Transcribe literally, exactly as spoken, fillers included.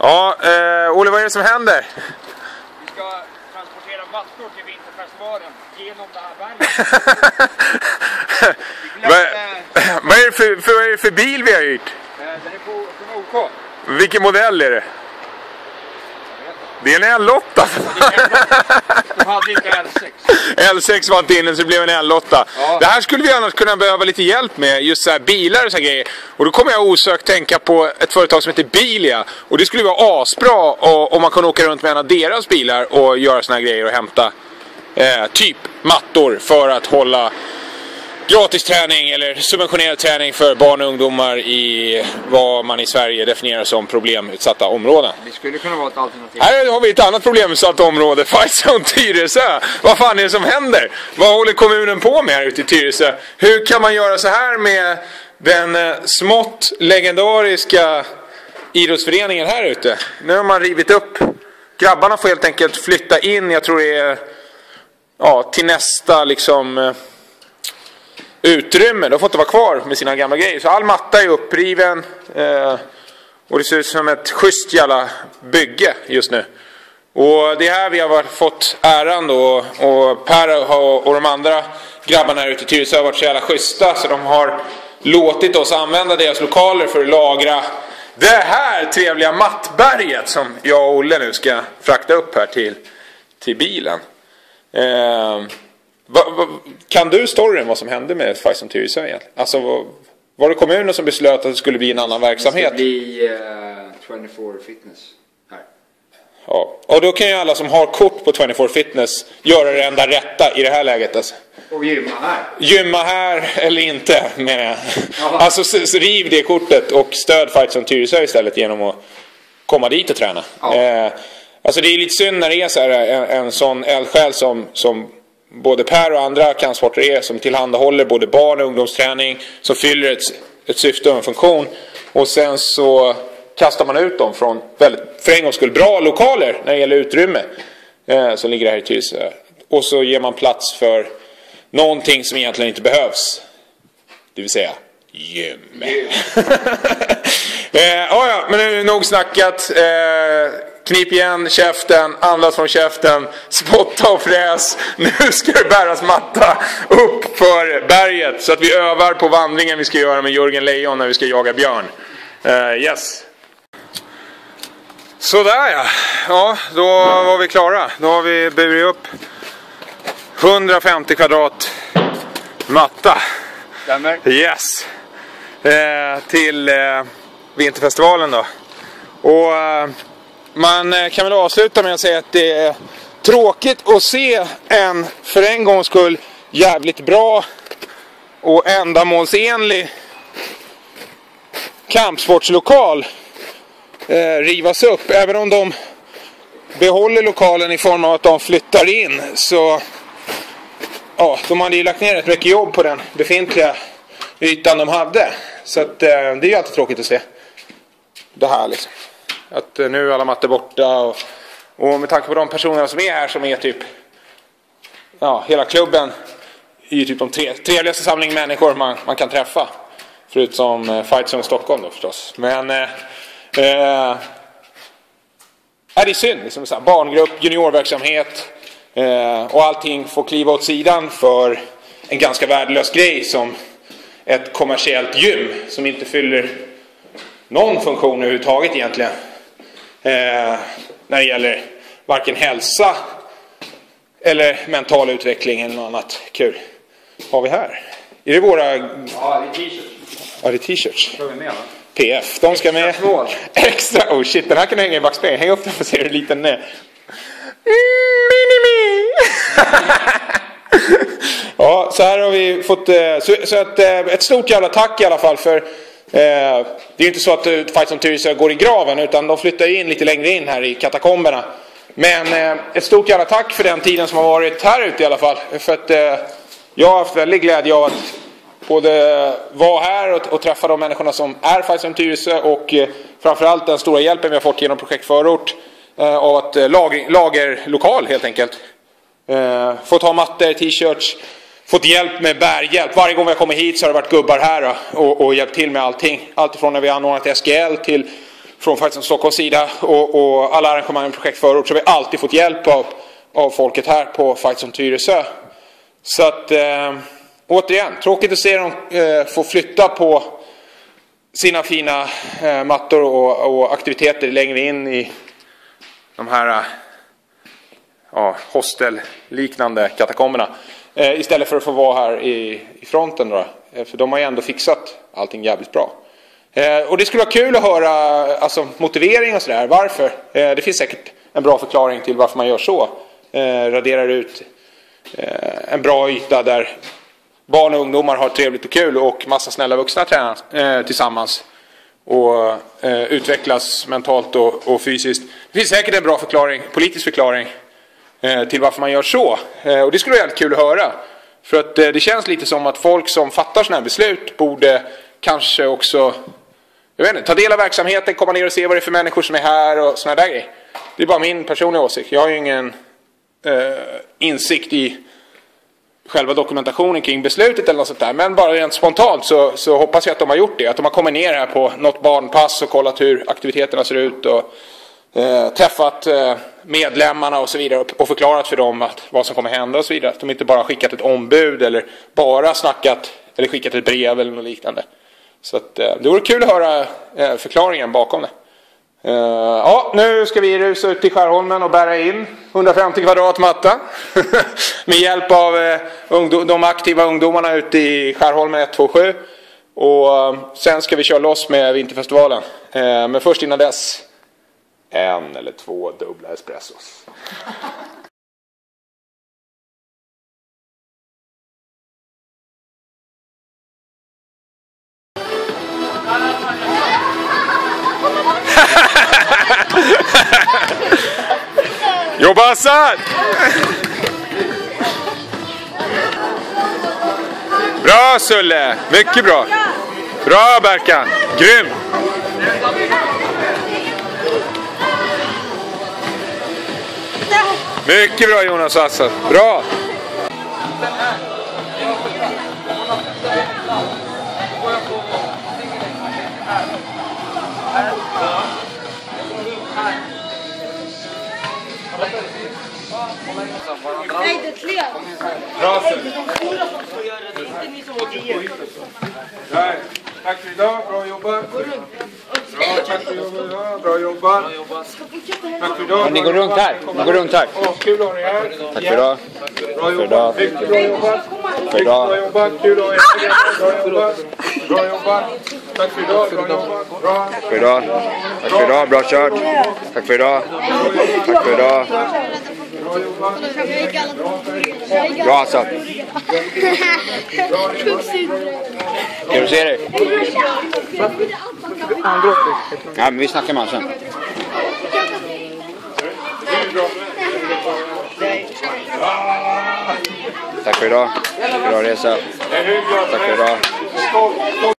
Ja, eh, Olle, vad är det som händer? Vi ska transportera mattor till vinterfestivalen genom det här berget. Vad vad är det för, för, vad är det för bil vi har hyrt? Den är på, från O K. Vilken modell är det? Det är en L åtta. De hade inte L sex. L sex var inte inne så det blev en L åtta. Ja. Det här skulle vi annars kunna behöva lite hjälp med, just så här bilar och så här grejer. Och då kommer jag osökt tänka på ett företag som heter Bilia. Och det skulle vara asbra om man kunde åka runt med en av deras bilar och göra såna här grejer och hämta eh, typ mattor för att hålla gratis träning eller subventionerad träning för barn och ungdomar i vad man i Sverige definierar som problemutsatta områden. Det skulle kunna vara ett alternativ. Här har vi ett annat problemutsatt område, Fight Zone Tyresö. Vad fan är det som händer? Vad håller kommunen på med här ute i Tyresö? Hur kan man göra så här med den eh, smått legendariska idrottsföreningen här ute? Nu har man rivit upp. Grabbarna får helt enkelt flytta in, jag tror det är ja, till nästa liksom eh, utrymme. De får inte vara kvar med sina gamla grejer. Så all matta är uppriven. Eh, och det ser ut som ett schysst jävla bygge just nu. Och det är här vi har fått äran då. Och Per och, och de andra grabbarna här ute i Tyresö har varit så jävla schyssta. Så de har låtit oss använda deras lokaler för att lagra det här trevliga mattberget som jag och Olle nu ska frakta upp här till, till bilen. Eh, Va, va, kan du storyn vad som hände med Fight Zone Tyresö egentligen? Alltså var, var det kommunen som beslöt att det skulle bli en annan verksamhet? Det skulle bli uh, tjugofyra Fitness här. Ja, och då kan ju alla som har kort på tjugofyra Fitness göra det enda rätta i det här läget alltså. Och gymma här. Gymma här eller inte menar jag. Jaha. Alltså så, så riv det kortet och stöd Fight Zone Tyresö istället genom att komma dit och träna. Ja. Eh, alltså det är lite synd när det är så här en, en sån eldsjäl som, som både Per och andra kampsporter är som tillhandahåller både barn- och ungdomsträning som fyller ett, ett syfte och en funktion och sen så kastar man ut dem från väldigt, för en gångs skull, bra lokaler när det gäller utrymme eh, som ligger här i Tyresö och så ger man plats för någonting som egentligen inte behövs, det vill säga gym. eh, ja, ja, men nu är det nog snackat. eh, Knip igen käften, andas från käften, spotta och fräs. Nu ska det bäras matta upp för berget så att vi övar på vandringen vi ska göra med Jörgen Lejon när vi ska jaga björn. Uh, yes. Sådär ja. Ja, då var vi klara. Då har vi burit upp hundrafemtio kvadrat matta. Stämmer. Yes. Uh, till uh, vinterfestivalen då. Och uh, man kan väl avsluta med att säga att det är tråkigt att se en för en gångs skull jävligt bra och ändamålsenlig kampsportslokal eh, rivas upp. Även om de behåller lokalen i form av att de flyttar in så ja, de hade ju lagt ner rätt mycket jobb på den befintliga ytan de hade. Så att, eh, det är ju alltid tråkigt att se det här liksom. Att nu är alla mattor borta och, och med tanke på de personerna som är här som är typ ja, hela klubben är ju typ de tre, trevligaste samling människor man, man kan träffa förutom eh, Fight Zone Stockholm då förstås. Men eh, eh, är det synd liksom, så här, barngrupp, juniorverksamhet eh, och allting får kliva åt sidan för en ganska värdelös grej som ett kommersiellt gym som inte fyller någon funktion överhuvudtaget egentligen. Eh, när det gäller varken hälsa eller mental utveckling eller något annat kul. Vad har vi här? Är det våra... Ja, det är t-shirts. Ja, det är t-shirts. Vad är vi med va? P F, de ska med. Extra small. Extra, oh shit, den här kan du hänga i backspegeln. Häng upp den för att se hur liten den är. Mini-mi! Ja, så här har vi fått... Så, så att, ett stort jävla tack i alla fall för... Eh, det är ju inte så att Fight Zone Tyresö går i graven utan de flyttar in lite längre in här i katakomberna. Men eh, ett stort jävla tack för den tiden som har varit här ute i alla fall. För att eh, jag har haft väldigt glädje av att både vara här och, och träffa de människorna som är Fight Zone Tyresö och eh, framförallt den stora hjälpen vi har fått genom projekt Förort eh, av att eh, lager, lagerlokal helt enkelt. Eh, fått ha mattor, t-shirts. Fått hjälp med bärhjälp. Varje gång vi har kommit hit så har det varit gubbar här då, och, och hjälpt till med allting. Allt ifrån när vi har anordnat S G L till från Fight Zone Stockholms sida och, och alla arrangemang och projekt förut, så har vi alltid fått hjälp av, av folket här på Fight Zone Tyresö. Så att eh, återigen, tråkigt att se dem eh, få flytta på sina fina eh, mattor och, och aktiviteter längre in i de här eh, ja, hostel-liknande katakomberna. Eh, istället för att få vara här i, i fronten då. Eh, för de har ju ändå fixat allting jävligt bra. Eh, och det skulle vara kul att höra alltså, motivering och sådär. Varför? Eh, det finns säkert en bra förklaring till varför man gör så. Eh, raderar ut eh, en bra yta där barn och ungdomar har trevligt och kul och massa snälla vuxna tränar eh, tillsammans. Och eh, utvecklas mentalt och, och fysiskt. Det finns säkert en bra förklaring, politisk förklaring eh, till varför man gör så. Eh, och det skulle vara jävligt kul att höra. För att eh, det känns lite som att folk som fattar sådana här beslut borde kanske också, jag vet inte, ta del av verksamheten, komma ner och se vad det är för människor som är här och såna där grejer. Det är bara min personliga åsikt. Jag har ju ingen eh, insikt i själva dokumentationen kring beslutet eller något sånt där. Men bara rent spontant så, så hoppas jag att de har gjort det. Att de har kommit ner här på något barnpass och kollat hur aktiviteterna ser ut och eh, träffat eh, medlemmarna och så vidare och, och förklarat för dem att, vad som kommer hända och så vidare. Att de inte bara har skickat ett ombud eller bara snackat eller skickat ett brev eller något liknande. Så att, eh, det vore kul att höra eh, förklaringen bakom det. Uh, ja, nu ska vi rusa ut till Skärholmen och bära in hundrafemtio kvadrat matta med hjälp av uh, ungdom, de aktiva ungdomarna ute i Skärholmen ett två sju. Och uh, sen ska vi köra loss med Vinterfestivalen. Uh, men först innan dess en eller två dubbla espressos. Jobba Hassan! Bra Sulle, mycket bra. Bra Berkan, grym. Mycket bra Jonas Hassan, bra. Nej, det är tre. Bra tack för idag, bra jobbat. Bra, tack för idag, bra jobbat. Tack för idag. Ni går runt här, ni går runt här. Åh, kul att ha er här. Tack för idag. Bra jobbat, mycket bra jobbat. Mycket bra jobbat, kul att ha er här. Bra jobbat, bra jobbat. Tack för idag, bra jobbat. Bra. Tack för idag. Tack för idag, bra kört. Tack för idag. Tack för idag. Bra alltså. Ska du se det? Ja, men vi snackar med sen. Tack för idag. Bra resa. Tack för idag.